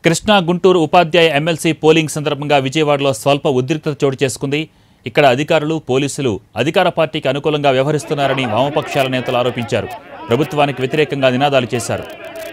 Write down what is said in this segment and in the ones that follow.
కృష్ణా గుంటూరు ఉపాధ్యాయ MLC polling సందర్భంగా విజయవాడలో స్వల్ప ఉద్రిక్తత చోటు చేసుకుంది. ఇక్కడ అధికారులు, పోలీసులు అధికార పార్టీకి అనుకూలంగా వ్యవహరిస్తున్నారని వామపక్షాల నేతలు ఆరోపించారు. ప్రభుత్వానికి వ్యతిరేకంగా నినాదాలు చేశారు.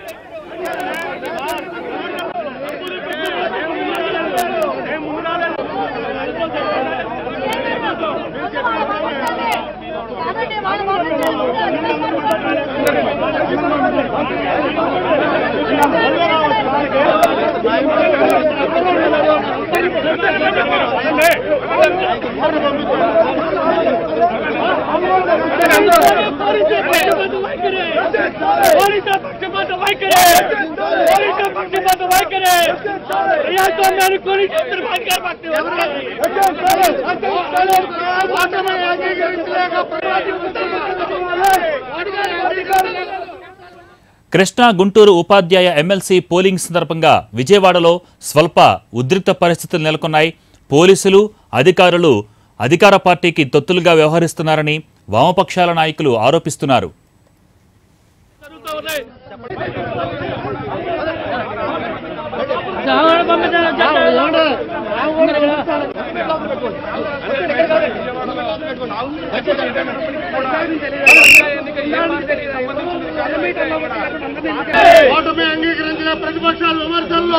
కృష్ణా గుంటూరు ఉపాధ్యాయ ఎమ్మెల్సీ పోలింగ్ సందర్భంగా విజయవాడలో స్వల్ప ఉద్రిక్త పరిస్థితులు నెలకొన్నాయి. పోలీసులు, అధికారులు అధికార పార్టీకి తొత్తులుగా వ్యవహరిస్తున్నారని వామపక్షాల నాయకులు ఆరోపిస్తున్నారు. ఓటమి అంగీకరించిన ప్రతిపక్షాల విమర్శల్లో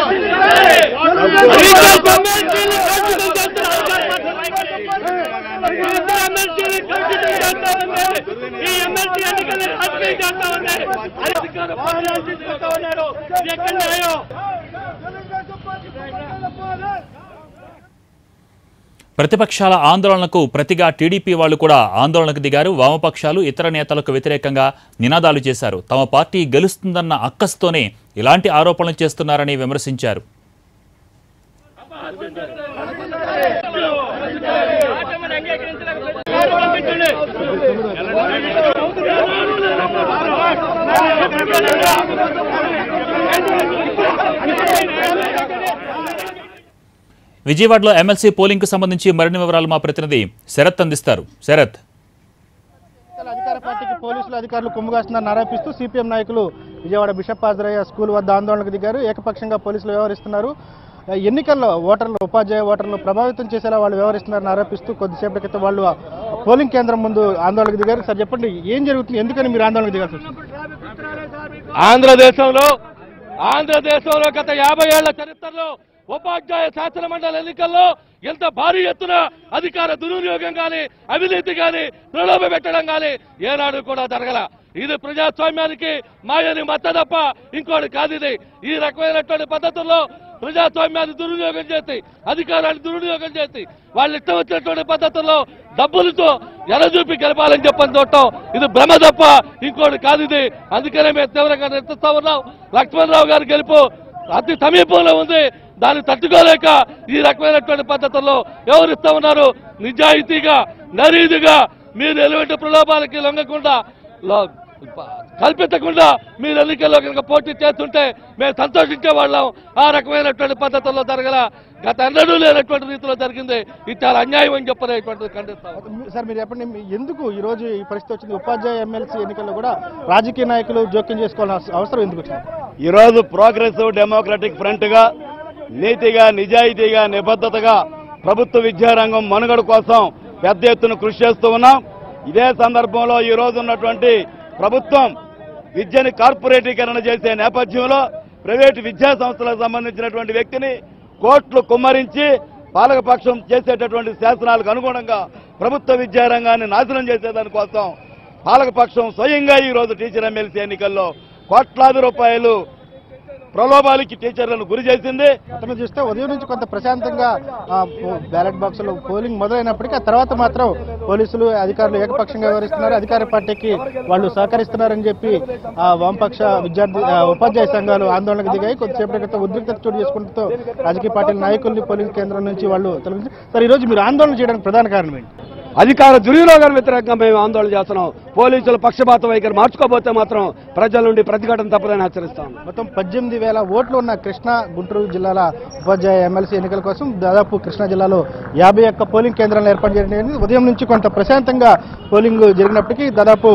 ప్రతిపక్షాల ఆందోళనకు ప్రతిగా టీడీపీ వాళ్లు కూడా ఆందోళనకు దిగారు. వామపక్షాలు ఇతర నేతలకు వ్యతిరేకంగా నినాదాలు చేశారు. తమ పార్టీ గెలుస్తుందన్న అక్కస్తోనే ఇలాంటి ఆరోపణలు చేస్తున్నారని విమర్శించారు. విజయవాడలో ఎమ్మెల్సీ పోలింగ్ కు సంబంధించి మరిన్ని వివరాలు మా ప్రతినిధి శరత్ అందిస్తారు. శరత్, అధికార పార్టీకి పోలీసులు అధికారులు కుమ్ముగాస్తున్నారని ఆరోపిస్తూ సిపిఎం నాయకులు విజయవాడ బిషప్ హాజరయ్య స్కూల్ వద్ద ఆందోళనకు దిగారు. ఏకపక్షంగా పోలీసులు వ్యవహరిస్తున్నారు. ఎన్నికల్లో ఓటర్లు, ఉపాధ్యాయ ఓటర్లు ప్రభావితం చేసేలా వాళ్ళు వ్యవహరిస్తున్నారని ఆరోపిస్తూ కొద్దిసేపటి క్రితం వాళ్ళు పోలింగ్ కేంద్రం ముందు ఆందోళనకు దిగారు. సార్ చెప్పండి, ఏం జరుగుతుంది, ఎందుకని మీరు ఆందోళనకు దిగాల్సి వచ్చింది? ఆంధ్రదేశంలో గత 50 ఏళ్ల చరిత్రలో ఉపాధ్యాయ శాసన మండలి ఎన్నికల్లో ఎంత భారీ ఎత్తున అధికార దుర్వినియోగం కానీ, అవినీతి కానీ, ప్రలోభ పెట్టడం కానీ ఏనాడు కూడా జరగల. ఇది ప్రజాస్వామ్యానికి మాయని మచ్చ తప్ప ఇంకోటి కాదు. ఇది ఈ రకమైనటువంటి పద్ధతుల్లో ప్రజాస్వామ్యాన్ని దుర్వినియోగం చేసి, అధికారాన్ని దుర్వినియోగం చేసి, వాళ్ళు ఇష్టం వచ్చినటువంటి పద్ధతుల్లో డబ్బులతో ఎరచూపి గెలపాలని చెప్పని చూడటం ఇది భ్రమ తప్ప ఇంకోటి కాదు. ఇది అందుకనే మేము తీవ్రంగా నిరసిస్తా ఉన్నాం. లక్ష్మణరావు గారి గెలుపు అతి సమీపంలో ఉంది. దాన్ని తట్టుకోలేక ఈ రకమైనటువంటి పద్ధతుల్లో వ్యవహరిస్తా ఉన్నారు. నిజాయితీగా, నరీదిగా మీరు ఎటువంటి ప్రలోభాలకి లొంగకుండా, కల్పించకుండా మీరు ఎన్నికల్లో కనుక పోటీ చేస్తుంటే మేము సంతోషించే వాళ్ళం. ఆ రకమైనటువంటి పద్ధతుల్లో జరగల, గత ఎన్నడూ లేనటువంటి రీతిలో జరిగింది. ఇది చాలా అన్యాయం అని చెప్పనేటువంటిది ఖండిస్తాం. సార్ మీరు చెప్పండి, ఎందుకు ఈ రోజు ఈ పరిస్థితి వచ్చింది? ఉపాధ్యాయ ఎమ్మెల్సీ ఎన్నికల్లో కూడా రాజకీయ నాయకులు జోక్యం చేసుకోవాల్సిన అవసరం ఎందుకు వచ్చింది? ఈరోజు ప్రోగ్రెసివ్ డెమోక్రటిక్ ఫ్రంట్ గా నీతిగా, నిజాయితీగా, నిబద్ధతగా ప్రభుత్వ విద్యారంగం మనుగడ కోసం పెద్ద ఎత్తున కృషి చేస్తూ ఉన్నాం. ఇదే సందర్భంలో ఈ రోజు ఉన్నటువంటి ప్రభుత్వం విద్యని కార్పొరేటీకరణ చేసే నేపథ్యంలో ప్రైవేటు విద్యా సంస్థలకు సంబంధించినటువంటి వ్యక్తిని కోట్లు కుమ్మరించి పాలకపక్షం చేసేటటువంటి శాసనాలకు అనుగుణంగా ప్రభుత్వ విద్యారంగాన్ని నాశనం చేసేదానికోసం పాలకపక్షం స్వయంగా ఈ రోజు టీచర్ ఎమ్మెల్సీ ఎన్నికల్లో కోట్లాది రూపాయలు ప్రలోభాలకి టీచర్లను గురి చేసింది. అతను చూస్తే ఉదయం నుంచి కొంత ప్రశాంతంగా బ్యాలెట్ బాక్సులు పోలింగ్ మొదలైనప్పటికీ ఆ తర్వాత మాత్రం పోలీసులు, అధికారులు ఏకపక్షంగా వ్యవహరిస్తున్నారు. అధికార పార్టీకి వాళ్ళు సహకరిస్తున్నారని చెప్పి వామపక్ష ఉపాధ్యాయ సంఘాలు ఆందోళనకు దిగాయి. కొద్దిసేపటి క్రితం ఉద్రిక్తత చోటు చేసుకుంటూ రాజకీయ పార్టీల నాయకుల్ని పోలింగ్ కేంద్రం నుంచి వాళ్ళు తొలగించారు. సార్, ఈ రోజు మీరు ఆందోళన చేయడానికి ప్రధాన కారణం ఏంటి? అధికార దుర్వినియోగానికి వ్యతిరేకంగా మేము ఆందోళన చేస్తున్నాం. పోలీసులు పక్షపాత వైఖరి మార్చుకోబోతే మాత్రం ప్రజల నుండి ప్రతిఘటన తప్పదని హెచ్చరిస్తాం. మొత్తం 18,000 ఓట్లు ఉన్న కృష్ణా గుంటూరు జిల్లాల ఉపాధ్యాయ ఎమ్మెల్సీ ఎన్నికల కోసం దాదాపు కృష్ణా జిల్లాలో 51 పోలింగ్ కేంద్రాలను ఏర్పాటు చేయడం జరిగింది. ఉదయం నుంచి కొంత ప్రశాంతంగా పోలింగ్ జరిగినప్పటికీ దాదాపు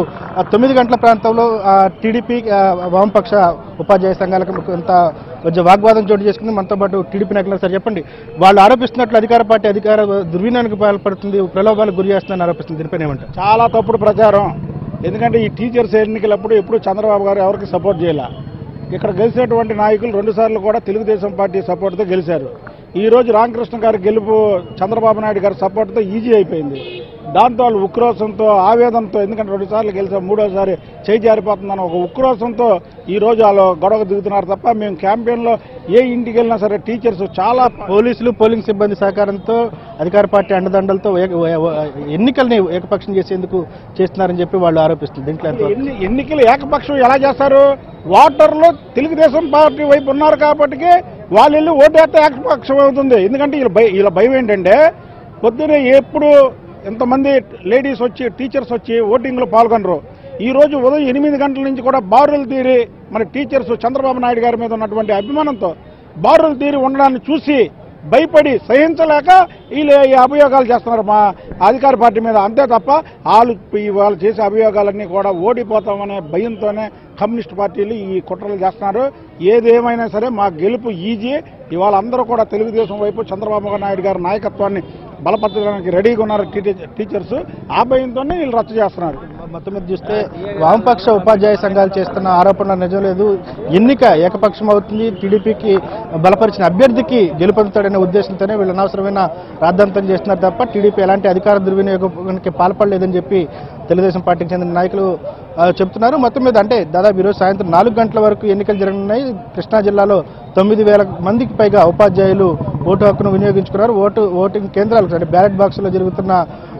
9 గంటల ప్రాంతంలో టీడీపీ వామపక్ష ఉపాధ్యాయ సంఘాలకు కొంత వాగ్వాదం చోటు చేసుకుంది. మనతో పాటు టీడీపీ నాయకులు సార్ చెప్పండి, వాళ్ళు ఆరోపిస్తున్నట్లు అధికార పార్టీ అధికార దుర్వినియోగానికి పాల్పడుతుంది, ప్రలోభాలకు గురి చేస్తుందని ఆరోపిస్తుంది. దీనిపైన ఏమంటారు? చాలా తప్పుడు ప్రచారం. ఎందుకంటే ఈ టీచర్స్ ఎన్నికలప్పుడు ఎప్పుడు చంద్రబాబు గారు ఎవరికి సపోర్ట్ చేయాల. ఇక్కడ గెలిచినటువంటి నాయకులు 2 సార్లు కూడా తెలుగుదేశం పార్టీ సపోర్ట్తో గెలిచారు. ఈ రోజు రామకృష్ణ గారి గెలుపు చంద్రబాబు నాయుడు గారి సపోర్ట్తో ఈజీ అయిపోయింది. దాంతో వాళ్ళు ఉక్రోషంతో ఆవేదనతో, ఎందుకంటే 2 సార్లు గెలిచాం, 3వసారి చేయి జారిపోతుందని ఒక ఉక్రోషంతో ఈ రోజు వాళ్ళు గొడవ దిగుతున్నారు తప్ప మేము క్యాంపెయిన్లో ఏ ఇంటికి వెళ్ళినా సరే టీచర్స్ చాలా పోలీసులు పోలింగ్ సిబ్బంది సహకారంతో అధికార పార్టీ అండదండలతో ఎన్నికల్ని ఏకపక్షం చేసేందుకు చేస్తున్నారని చెప్పి వాళ్ళు ఆరోపిస్తుంది. దీంట్లో ఎన్నికలు ఏకపక్షం ఎలా చేస్తారు? ఓటర్లు తెలుగుదేశం పార్టీ వైపు ఉన్నారు కాబట్టి వాళ్ళు వెళ్ళి ఓటేస్తే ఏకపక్షం అవుతుంది. ఎందుకంటే వీళ్ళ భయం ఏంటంటే పొద్దునే ఎప్పుడు ఎంతమంది లేడీస్ వచ్చి టీచర్స్ వచ్చి ఓటింగ్లో పాల్గొనరు. ఈ రోజు ఉదయం 8 గంటల నుంచి కూడా బారులు తీరి మన టీచర్స్ చంద్రబాబు నాయుడు గారి మీద ఉన్నటువంటి అభిమానంతో బారులు తీరి ఉండడాన్ని చూసి భయపడి సహించలేక వీళ్ళు ఈ అభియోగాలు చేస్తున్నారు మా అధికార పార్టీ మీద. అంతే తప్ప వాళ్ళు చేసే అభియోగాలన్నీ కూడా ఓడిపోతామనే భయంతోనే కమ్యూనిస్ట్ పార్టీలు ఈ కుట్రలు చేస్తున్నారు. ఏదేమైనా సరే మా గెలుపు ఈజీ. ఇవాళ అందరూ కూడా తెలుగుదేశం వైపు చంద్రబాబు నాయుడు గారి నాయకత్వాన్ని బలపరచడానికి రెడీగా ఉన్నారు టీచర్స్. ఆ భయంతోనే వీళ్ళు రద్దు చేస్తున్నారు. మొత్తం మీద చూస్తే వామపక్ష ఉపాధ్యాయ సంఘాలు చేస్తున్న ఆరోపణలు నిజం లేదు. ఎన్నిక ఏకపక్షం అవుతుంది, టీడీపీకి బలపరిచిన అభ్యర్థికి గెలుపొందుతాడనే ఉద్దేశంతోనే వీళ్ళు అనవసరమైన రాద్ధాంతం చేస్తున్నారు తప్ప టీడీపీ ఎలాంటి అధికార దుర్వినియోగానికి పాల్పడలేదని చెప్పి తెలుగుదేశం పార్టీకి చెందిన నాయకులు చెప్తున్నారు. మొత్తం మీద అంటే దాదాపు ఈరోజు సాయంత్రం 4 గంటల వరకు ఎన్నికలు జరగనున్నాయి. కృష్ణా జిల్లాలో 9,000 మందికి పైగా ఉపాధ్యాయులు ఓటు హక్కును వినియోగించుకున్నారు. ఓటింగ్ కేంద్రాలు అంటే బ్యాలెట్ బాక్సులో జరుగుతున్న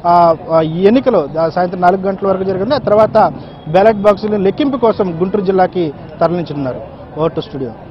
ఈ ఎన్నికలు సాయంత్రం 4 గంటల వరకు జరిగింది. ఆ తర్వాత బ్యాలెట్ బాక్సులను లెక్కింపు కోసం గుంటూరు జిల్లాకి తరలించనున్నారు. Vote studio.